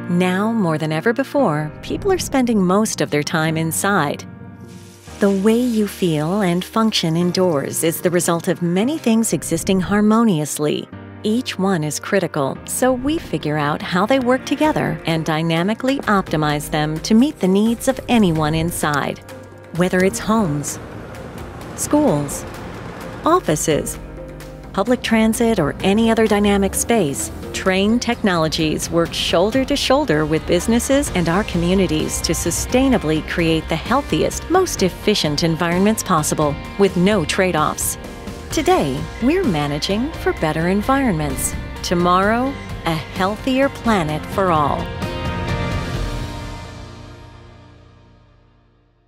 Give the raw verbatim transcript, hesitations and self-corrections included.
Now, more than ever before, people are spending most of their time inside. The way you feel and function indoors is the result of many things existing harmoniously. Each one is critical, so we figure out how they work together and dynamically optimize them to meet the needs of anyone inside. Whether it's homes, schools, offices, public transit, or any other dynamic space, Trane Technologies works shoulder to shoulder with businesses and our communities to sustainably create the healthiest, most efficient environments possible, with no trade-offs. Today, we're managing for better environments. Tomorrow, a healthier planet for all.